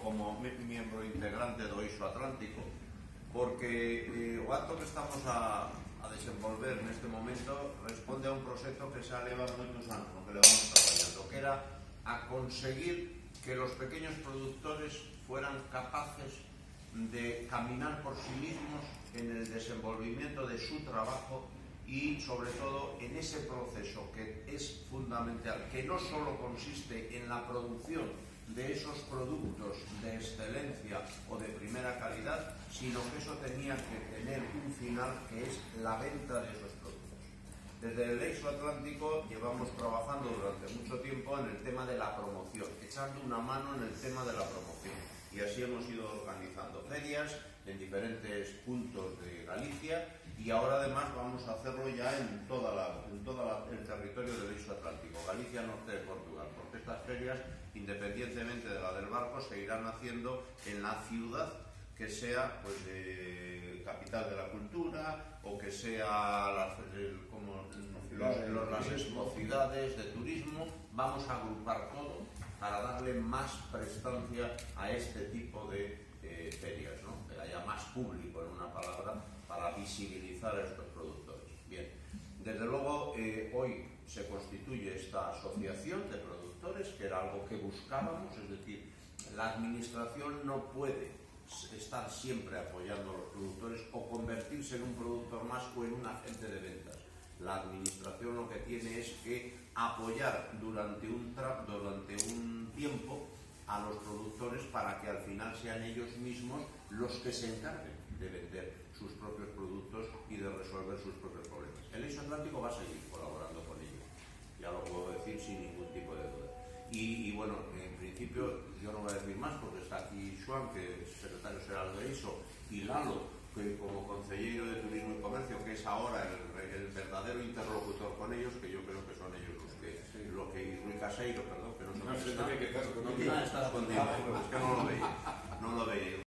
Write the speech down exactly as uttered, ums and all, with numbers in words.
como miembro integrante do Eixo Atlántico, porque eh, o acto que estamos a, a desenvolver neste momento responde a un proxecto que xa leva moitos anos no que levamos traballando, que era a conseguir que los pequeños productores fueran capaces de caminar por sí mismos en el desenvolvimiento de su trabajo y sobre todo en ese proceso que es fundamental, que no solo consiste en la producción de esos productos de excelencia o de primera calidad, sino que eso tenía que tener un final que es la venta de esos productos. Desde el Eixo Atlántico llevamos trabajando durante mucho tiempo en el tema de la promoción, echando una mano en el tema de la promoción, y así hemos ido organizando ferias en diferentes puntos de Galicia, y ahora además vamos a hacerlo ya en todo en toda la, el territorio del Eixo Atlántico, Galicia, norte de Portugal, porque estas ferias, independientemente de la del barco, se irán haciendo en la ciudad que sea pues, eh, capital de la cultura, o que sea las, el, como, los, los, las expocidades de turismo. Vamos a agrupar todo para darle más prestancia a este tipo de eh, ferias, ¿no? Que haya más público, en una palabra, para visibilizar a estos productores. Bien, desde luego eh, hoy se constituye esta asociación de productores, que era algo que buscábamos, es decir, la administración no puede estar siempre apoyando a los productores o convertirse en un productor más o en un agente de ventas. La administración lo que tiene es que apoyar durante un, durante un tiempo a los productores para que al final sean ellos mismos los que se encarguen de vender sus propios productos y de resolver sus propios problemas. El Eixo Atlántico va a seguir colaborando con ellos, ya lo puedo decir sin ningún tipo de duda. Y, y bueno, en principio yo no voy a decir más porque está aquí Joan, que es secretario general de Eixo, y Lalo, que como consejero de Turismo y Comercio, que es ahora el, el verdadero interlocutor con ellos, que yo creo que son ellos los que, sí. lo que y Rui Caseiro, perdón, que no, no se me está, que estás no, está escondido, es que no lo veía, no lo veía.